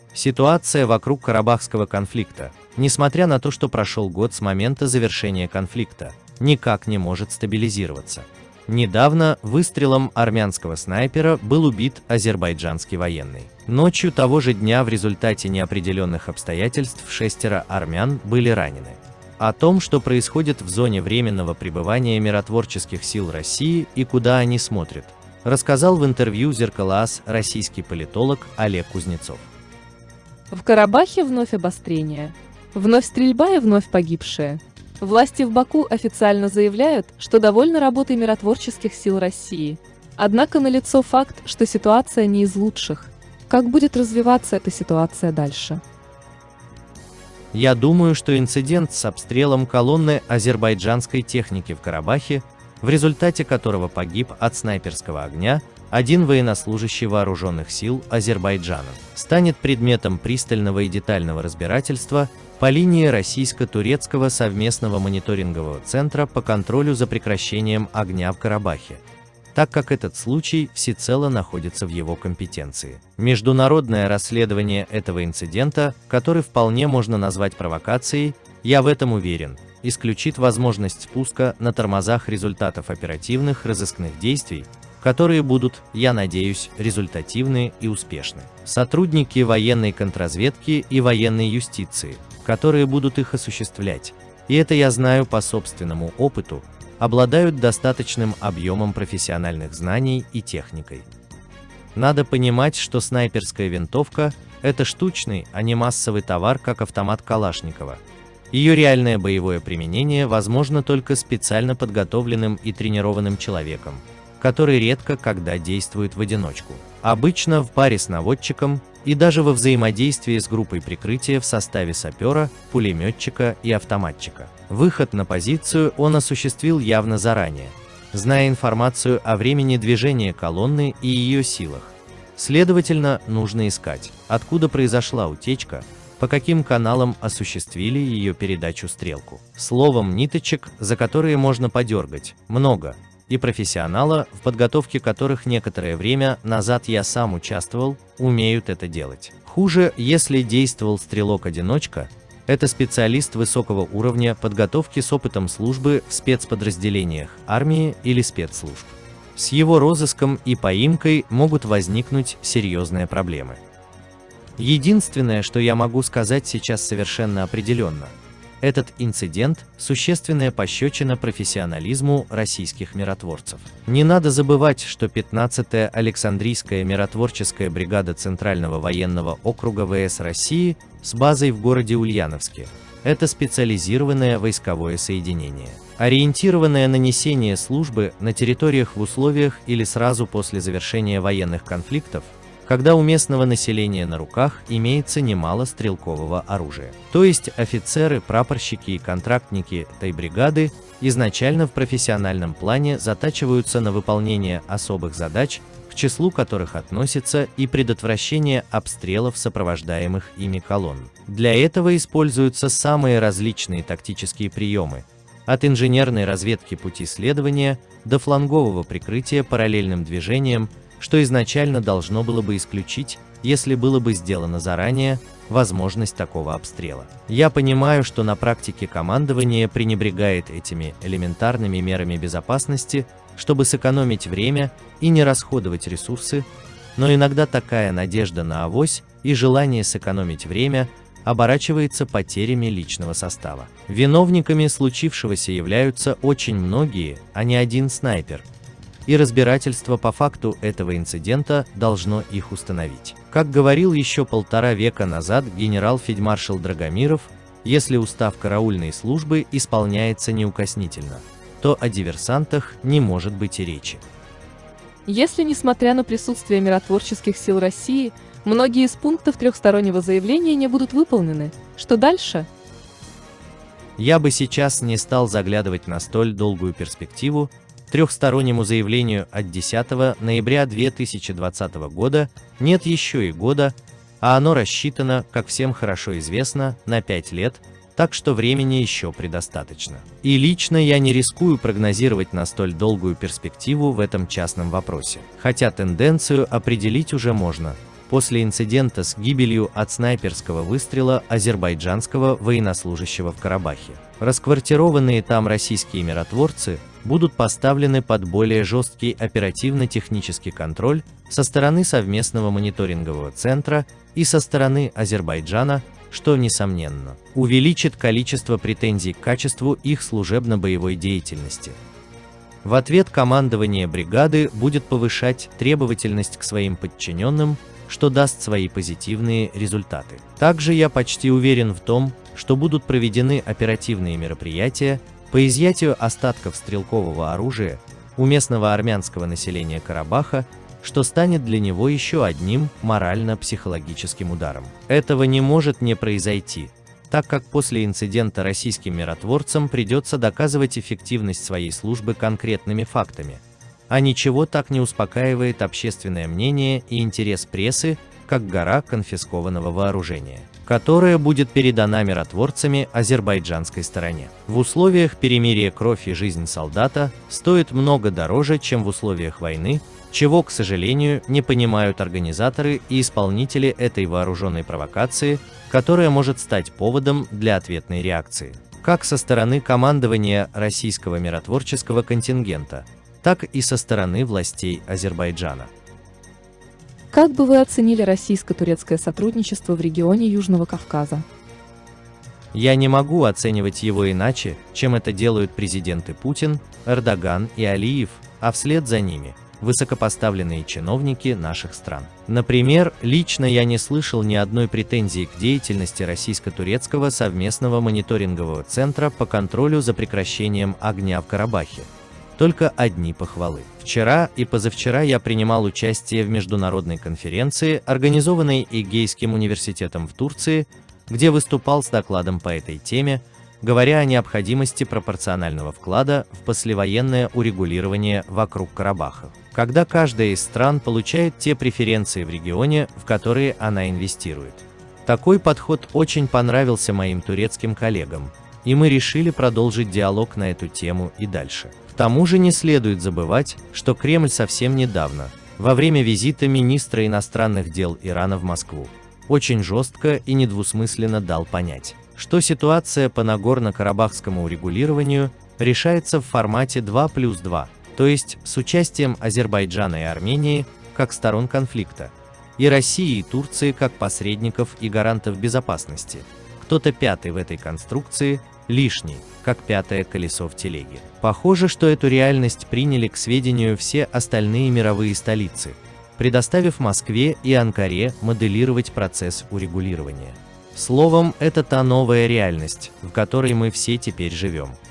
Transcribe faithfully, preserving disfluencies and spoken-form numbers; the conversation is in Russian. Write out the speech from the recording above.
Ситуация вокруг Карабахского конфликта, несмотря на то, что прошел год с момента завершения конфликта, никак не может стабилизироваться. Недавно выстрелом армянского снайпера был убит азербайджанский военный. Ночью того же дня в результате неопределенных обстоятельств шестеро армян были ранены. О том, что происходит в зоне временного пребывания миротворческих сил России и куда они смотрят, рассказал в интервью «Зеркала-АС» российский политолог Олег Кузнецов. В Карабахе вновь обострение. Вновь стрельба и вновь погибшие. Власти в Баку официально заявляют, что довольны работой миротворческих сил России. Однако налицо факт, что ситуация не из лучших. Как будет развиваться эта ситуация дальше? Я думаю, что инцидент с обстрелом колонны азербайджанской техники в Карабахе, в результате которого погиб от снайперского огня один военнослужащий вооруженных сил Азербайджана, станет предметом пристального и детального разбирательства по линии Российско-турецкого совместного мониторингового центра по контролю за прекращением огня в Карабахе, так как этот случай всецело находится в его компетенции. Международное расследование этого инцидента, который вполне можно назвать провокацией, я в этом уверен, исключит возможность спуска на тормозах результатов оперативных разыскных действий, которые будут, я надеюсь, результативны и успешны. Сотрудники военной контрразведки и военной юстиции, которые будут их осуществлять, и это я знаю по собственному опыту, обладают достаточным объемом профессиональных знаний и техникой. Надо понимать, что снайперская винтовка – это штучный, а не массовый товар, как автомат Калашникова. Ее реальное боевое применение возможно только специально подготовленным и тренированным человеком, который редко когда действует в одиночку. Обычно в паре с наводчиком и даже во взаимодействии с группой прикрытия в составе сапера, пулеметчика и автоматчика. Выход на позицию он осуществил явно заранее, зная информацию о времени движения колонны и ее силах. Следовательно, нужно искать, откуда произошла утечка, по каким каналам осуществили ее передачу стрелку. Словом, ниточек, за которые можно подергать, много, и профессионала, в подготовке которых некоторое время назад я сам участвовал, умеют это делать. Хуже, если действовал стрелок-одиночка, это специалист высокого уровня подготовки с опытом службы в спецподразделениях армии или спецслужб. С его розыском и поимкой могут возникнуть серьезные проблемы. Единственное, что я могу сказать сейчас совершенно определенно, этот инцидент – существенная пощечина профессионализму российских миротворцев. Не надо забывать, что пятнадцатая Александрийская миротворческая бригада Центрального военного округа ВС России с базой в городе Ульяновске – это специализированное войсковое соединение, ориентированное на несение службы на территориях в условиях или сразу после завершения военных конфликтов, когда у местного населения на руках имеется немало стрелкового оружия. То есть офицеры, прапорщики и контрактники этой бригады изначально в профессиональном плане затачиваются на выполнение особых задач, к числу которых относится и предотвращение обстрелов сопровождаемых ими колонн. Для этого используются самые различные тактические приемы, от инженерной разведки пути следования до флангового прикрытия параллельным движением, что изначально должно было бы исключить, если было бы сделано заранее, возможность такого обстрела. Я понимаю, что на практике командование пренебрегает этими элементарными мерами безопасности, чтобы сэкономить время и не расходовать ресурсы, но иногда такая надежда на авось и желание сэкономить время оборачивается потерями личного состава. Виновниками случившегося являются очень многие, а не один снайпер, и разбирательство по факту этого инцидента должно их установить. Как говорил еще полтора века назад генерал-фельдмаршал Драгомиров, если устав караульной службы исполняется неукоснительно, то о диверсантах не может быть и речи. Если, несмотря на присутствие миротворческих сил России, многие из пунктов трехстороннего заявления не будут выполнены, что дальше? Я бы сейчас не стал заглядывать на столь долгую перспективу. Трехстороннему заявлению от десятого ноября две тысячи двадцатого года нет еще и года, а оно рассчитано, как всем хорошо известно, на пять лет, так что времени еще предостаточно. И лично я не рискую прогнозировать на столь долгую перспективу в этом частном вопросе, хотя тенденцию определить уже можно. после инцидента с гибелью от снайперского выстрела азербайджанского военнослужащего в Карабахе. Расквартированные там российские миротворцы будут поставлены под более жесткий оперативно-технический контроль со стороны совместного мониторингового центра и со стороны Азербайджана, что, несомненно, увеличит количество претензий к качеству их служебно-боевой деятельности. В ответ командование бригады будет повышать требовательность к своим подчиненным, что даст свои позитивные результаты. Также я почти уверен в том, что будут проведены оперативные мероприятия по изъятию остатков стрелкового оружия у местного армянского населения Карабаха, что станет для него еще одним морально-психологическим ударом. Этого не может не произойти, так как после инцидента российским миротворцам придется доказывать эффективность своей службы конкретными фактами, а ничего так не успокаивает общественное мнение и интерес прессы, как гора конфискованного вооружения, которая будет передана миротворцами азербайджанской стороне. В условиях перемирия кровь и жизнь солдата стоит много дороже, чем в условиях войны, чего, к сожалению, не понимают организаторы и исполнители этой вооруженной провокации, которая может стать поводом для ответной реакции, как со стороны командования российского миротворческого контингента, так и со стороны властей Азербайджана. Как бы вы оценили российско-турецкое сотрудничество в регионе Южного Кавказа? Я не могу оценивать его иначе, чем это делают президенты Путин, Эрдоган и Алиев, а вслед за ними высокопоставленные чиновники наших стран. Например, лично я не слышал ни одной претензии к деятельности российско-турецкого совместного мониторингового центра по контролю за прекращением огня в Карабахе. Только одни похвалы. Вчера и позавчера я принимал участие в международной конференции, организованной Эгейским университетом в Турции, где выступал с докладом по этой теме, говоря о необходимости пропорционального вклада в послевоенное урегулирование вокруг Карабаха, когда каждая из стран получает те преференции в регионе, в которые она инвестирует. Такой подход очень понравился моим турецким коллегам, и мы решили продолжить диалог на эту тему и дальше. К тому же не следует забывать, что Кремль совсем недавно, во время визита министра иностранных дел Ирана в Москву, очень жестко и недвусмысленно дал понять, что ситуация по Нагорно-Карабахскому урегулированию решается в формате два плюс два, то есть с участием Азербайджана и Армении как сторон конфликта, и России и Турции как посредников и гарантов безопасности. Кто-то пятый в этой конструкции лишний, как пятое колесо в телеге. Похоже, что эту реальность приняли к сведению все остальные мировые столицы, предоставив Москве и Анкаре моделировать процесс урегулирования. Словом, это та новая реальность, в которой мы все теперь живем.